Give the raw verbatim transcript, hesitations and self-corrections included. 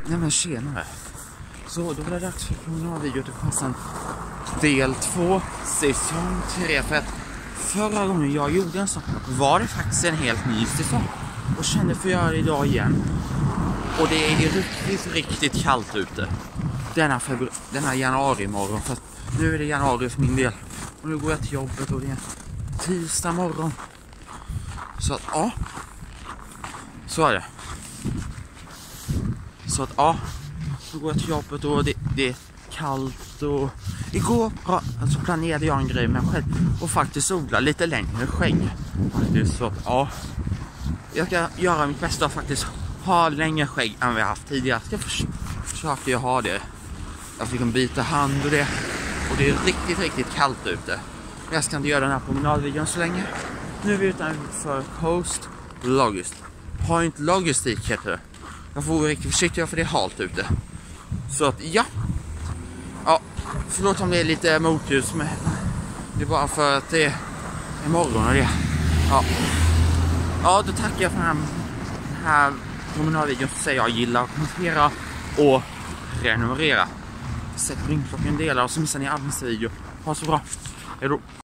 Nej men tjenare. Så då var det dags för promenadvideo till passan del två, säsong tre. För att förra gången jag gjorde en sån var det faktiskt en helt ny säsong. Och kände för att göra det idag igen. Och det är riktigt, riktigt kallt ute. Denna, februari, denna januari morgon. För att nu är det januari för min del. Och nu går jag till jobbet och det är tisdag morgon. Så att ja. Så är det. Så att ja. Nu går jag till jobbet och det, det är kallt och igår alltså planerade jag en grej med mig själv och faktiskt odla lite längre skägg faktiskt. Så att ja, jag ska göra mitt bästa och faktiskt ha längre skägg än vi har haft tidigare. Jag ska förs försöka jag ha det. Jag fick en byta hand och det och det är riktigt riktigt kallt ute. Jag ska inte göra den här promenadvideon så länge. Nu är vi utanför Coast Logistik. Point Logistik heter det. Jag får vara riktigt försiktig för det är halt ute. Så att ja. Ja, förlåt om det är lite motljus, men det är bara för att det är morgon och det. Ja. Ja, då tackar jag för den här, den här promenadvideon. Så säger jag gilla, kommentera och prenumerera. Sätt ringklockan delar och så missar ni all nästa video. Ha så bra. Hej då.